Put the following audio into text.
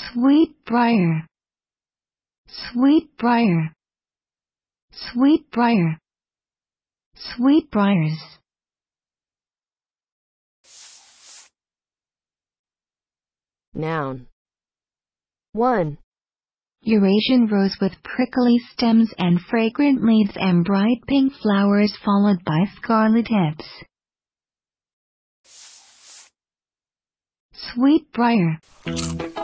Sweetbriar, Sweetbriar, Sweetbriar, Sweetbriars. Noun. 1. Eurasian rose with prickly stems and fragrant leaves and bright pink flowers followed by scarlet hips. Sweetbriar.